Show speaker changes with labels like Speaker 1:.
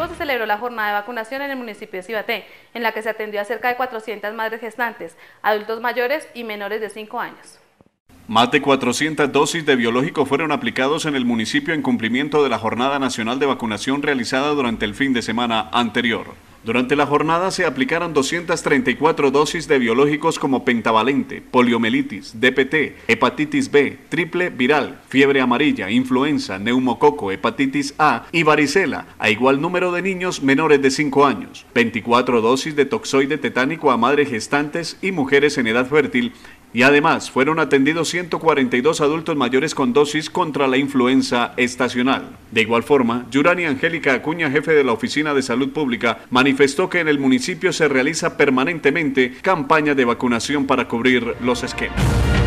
Speaker 1: motivo se celebró la jornada de vacunación en el municipio de Cibaté, en la que se atendió a cerca de 400 madres gestantes, adultos mayores y menores de 5 años.
Speaker 2: Más de 400 dosis de biológico fueron aplicados en el municipio en cumplimiento de la Jornada Nacional de Vacunación realizada durante el fin de semana anterior. Durante la jornada se aplicaron 234 dosis de biológicos como pentavalente, poliomielitis, DPT, hepatitis B, triple viral, fiebre amarilla, influenza, neumococo, hepatitis A y varicela, a igual número de niños menores de 5 años, 24 dosis de toxoide tetánico a madres gestantes y mujeres en edad fértil, y además fueron atendidos 142 adultos mayores con dosis contra la influenza estacional. De igual forma, Yurani Angélica Acuña, jefe de la Oficina de Salud Pública, manifestó que en el municipio se realiza permanentemente campaña de vacunación para cubrir los esquemas.